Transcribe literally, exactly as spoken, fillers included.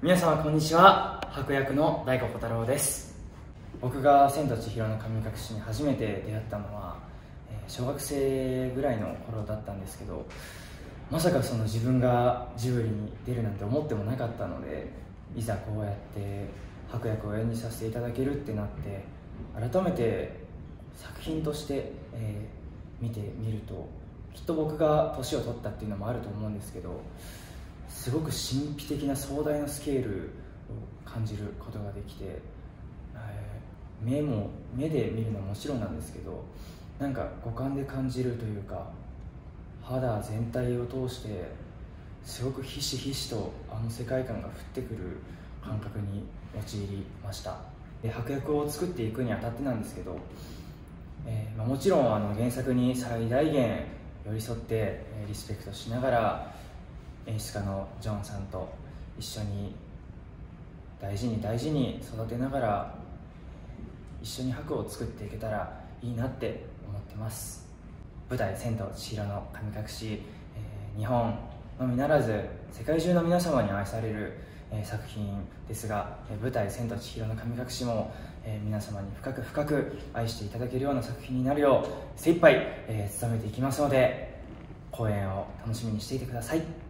皆様こんにちは。白役の大子小太郎です。僕が千と千尋の神隠しに初めて出会ったのは小学生ぐらいの頃だったんですけど、まさかその自分がジブリに出るなんて思ってもなかったので、いざこうやって白役を演じさせていただけるってなって、改めて作品として、えー、見てみると、きっと僕が年を取ったっていうのもあると思うんですけど、すごく神秘的な壮大なスケールを感じることができて、えー、目も目で見るのはもちろんなんですけど、なんか五感で感じるというか、肌全体を通してすごくひしひしとあの世界観が降ってくる感覚に陥りました。で、白役を作っていくにあたってなんですけど、えーまあ、もちろんあの原作に最大限寄り添って、えー、リスペクトしながら、演出家のジョンさんと一緒に大事に大事に育てながら一緒に白を作っていけたらいいなって思ってます。舞台「千と千尋の神隠し」、えー、日本のみならず世界中の皆様に愛される、えー、作品ですが、えー、舞台「千と千尋の神隠し」も、えー、皆様に深く深く愛していただけるような作品になるよう精一杯、えー、努めていきますので、公演を楽しみにしていてください。